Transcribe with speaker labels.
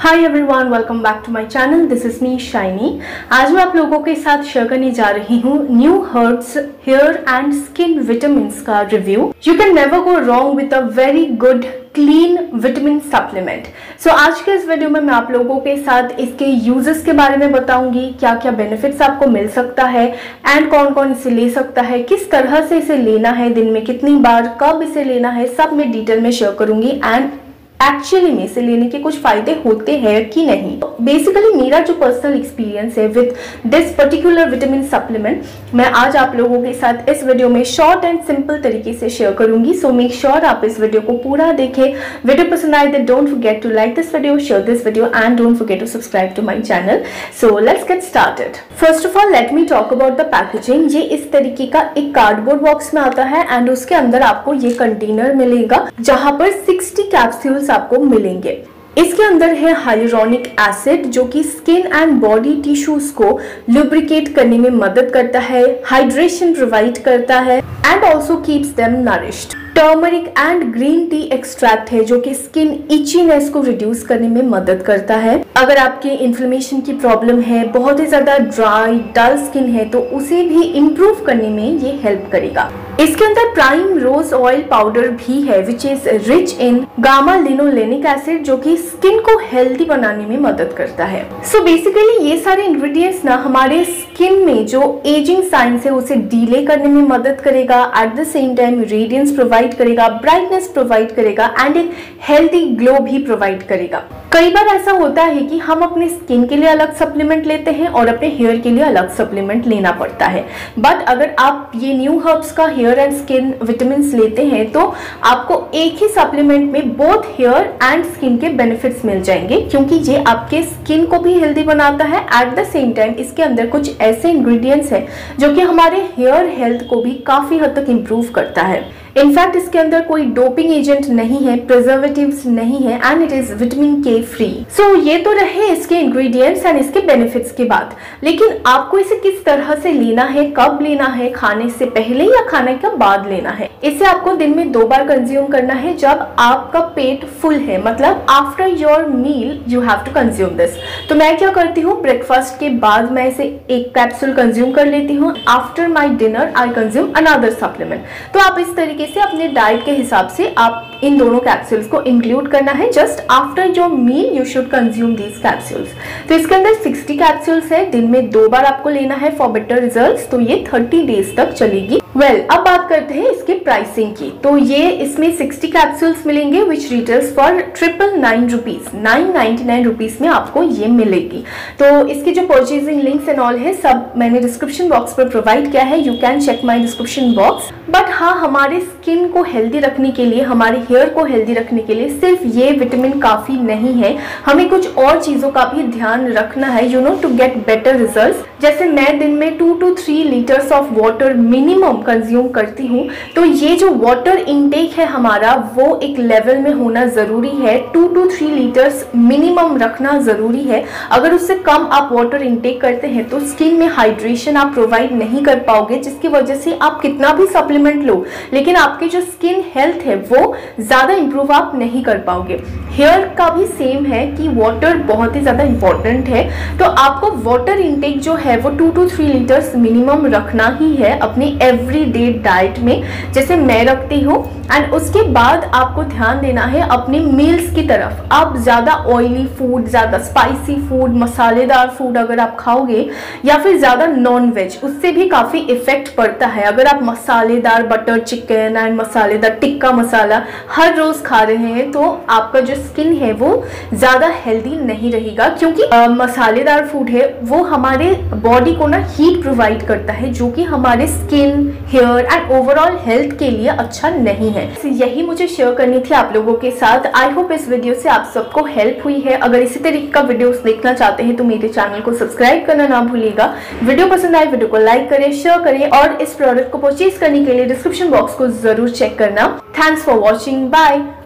Speaker 1: Hi everyone, welcome back to my channel. This is me Shiny. आज मैं आप लोगों के साथ शेयर करने जा रही हूँ new herbs hair and skin vitamins का review. You can never go wrong with a very good clean vitamin supplement. So आज के इस वीडियो में मैं आप लोगों के साथ इसके यूजेस के बारे में बताऊंगी, क्या क्या बेनिफिट्स आपको मिल सकता है एंड कौन कौन इसे ले सकता है, किस तरह से इसे लेना है, दिन में कितनी बार, कब इसे लेना है, सब मैं डिटेल में शेयर करूंगी एंड एक्चुअली में इसे लेने के कुछ फायदे होते हैं कि नहीं। बेसिकली मेरा जो पर्सनल एक्सपीरियंस है with this particular vitamin supplement मैं आज आप लोगों के साथ इस वीडियो में शॉर्ट एंड सिंपल तरीके से शेयर करूंगी। सो मेक श्योर आप इस वीडियो को पूरा देखें। वीडियो पसंद आए तो don't forget to like this video, share this video and don't forget to subscribe to my channel. So let's get started. First of all let me talk about the packaging. ये इस तरीके का एक cardboard box में आता है and उसके अंदर आपको ये कंटेनर मिलेगा जहां पर 60 कैप्सूल्स आपको मिलेंगे। इसके अंदर है हाइलुरोनिक एसिड जो कि स्किन एंड बॉडी टिश्यूज को लुब्रिकेट करने में मदद करता है, हाइड्रेशन प्रोवाइड करता है and also keeps them nourished. Turmeric and green tea extract है जो कि स्किन इचीनेस को रिड्यूस करने में मदद करता है। अगर आपके इन्फ्लेमेशन की प्रॉब्लम है, बहुत ही ज्यादा ड्राई डल स्किन है, तो उसे भी इम्प्रूव करने में ये हेल्प करेगा। इसके अंदर प्राइम रोज ऑयल पाउडर भी है which is rich in gamma linolenic acid जो कि स्किन को हेल्दी बनाने में मदद करता है। सो बेसिकली ये सारे इंग्रेडिएंट्स ना हमारे स्किन में जो एजिंग साइंस है उसे डिले करने में मदद करेगा, at the same time radiance provide करेगा, ब्राइटनेस प्रोवाइड करेगा एंड एक हेल्दी ग्लो भी प्रोवाइड करेगा। कई बार ऐसा होता है कि हम अपने स्किन के लिए अलग सप्लीमेंट लेते हैं और अपने हेयर के लिए अलग सप्लीमेंट लेना पड़ता है। बट अगर आप ये न्यू हर्ब्स का हेयर एंड स्किन विटामिन्स लेते हैं तो आपको एक ही सप्लीमेंट में बोथ हेयर एंड स्किन के बेनिफिट्स मिल जाएंगे, क्योंकि ये आपके स्किन को भी हेल्दी बनाता है। एट द सेम टाइम इसके अंदर कुछ ऐसे इंग्रेडिएंट्स हैं जो कि हमारे हेयर हेल्थ को भी काफी हद तक इम्प्रूव करता है। इनफैक्ट इसके अंदर कोई डोपिंग एजेंट नहीं है, प्रिजर्वेटिव्स नहीं है and it is vitamin K free. So ये तो रहे इसके इंग्रेडिएंट्स एंड इसके बेनिफिट्स की बात, लेकिन आपको इसे किस तरह से लेना है, कब लेना है, खाने से पहले या खाने के बाद लेना है। इसे आपको दिन में 2 बार कंज्यूम करना है जब आपका पेट फुल है, मतलब after your meal you have to consume this. तो मैं क्या करती हूँ, ब्रेकफास्ट के बाद मैं इसे 1 कैप्सूल कंज्यूम कर लेती हूँ। After my dinner I consume another supplement. तो आप इस तरीके से अपने डाइट के हिसाब से आप इन दोनों कैप्सूल्स को इंक्लूड करना है। Just after your meal you should consume these capsules. तो इसके अंदर 60 कैप्सूल्स है, दिन में 2 बार आपको लेना है फॉर बेटर रिजल्ट्स। तो ये 30 डेज तक चलेगी। अब बात करते हैं इसके प्राइसिंग की। तो ये इसमें 60 कैप्सूल्स मिलेंगे which retails for 999 rupees, 999 rupees में आपको ये मिलेगी। तो इसकी जो परचेजिंग लिंक्स एंड ऑल है सब मैंने डिस्क्रिप्शन बॉक्स पर प्रोवाइड किया है, you can check my description box. But हाँ, हमारे स्किन को हेल्दी रखने के लिए, हमारे हेयर को हेल्दी रखने के लिए सिर्फ ये विटामिन काफी नहीं है, हमें कुछ और चीजों का भी ध्यान रखना है, you know, to get better results. जैसे मैं दिन में 2 to 3 litres of water minimum consume करती हूँ, तो ये जो वाटर इनटेक है हमारा वो एक लेवल में होना जरूरी है। 2 to 3 लीटर्स मिनिमम रखना जरूरी है। अगर उससे कम आप वाटर इनटेक करते हैं तो स्किन में हाइड्रेशन आप प्रोवाइड नहीं कर पाओगे, जिसकी वजह से आप कितना भी सप्लीमेंट लो लेकिन आपकी जो स्किन हेल्थ है वो ज्यादा इंप्रूव आप नहीं कर पाओगे। हेयर का भी सेम है कि वाटर बहुत ही ज्यादा इंपॉर्टेंट है। तो आपको वाटर इनटेक जो है वो 2 to 3 लीटर्स मिनिमम रखना ही है अपनी एवरीडे डाइट में, जैसे मैं रखती हूँ। एंड उसके बाद आपको ध्यान देना है अपने मील्स की तरफ। आप ज्यादा ऑयली फूड, ज्यादा स्पाइसी फूड, मसालेदार फूड अगर आप खाओगे या फिर ज्यादा नॉन वेज, उससे भी काफी इफेक्ट पड़ता है। अगर आप मसालेदार बटर चिकन एंड मसालेदार टिक्का मसाला हर रोज खा रहे हैं तो आपका जो स्किन है वो ज्यादा हेल्दी नहीं रहेगा, क्योंकि मसालेदार फूड है वो हमारे बॉडी को ना हीट प्रोवाइड करता है जो कि हमारे skin, hair and overall health के लिए अच्छा नहीं है। यही मुझे शेयर करनी थी आप लोगों के साथ। आई होप इस वीडियो से आप सबको हेल्प हुई है। अगर इसी तरीके का वीडियोस देखना चाहते हैं तो मेरे चैनल को सब्सक्राइब करना ना भूलिएगा। वीडियो पसंद आए वीडियो को लाइक करें, शेयर करें और इस प्रोडक्ट को परचेज करने के लिए डिस्क्रिप्शन बॉक्स को जरूर चेक करना। Thanks for watching, bye.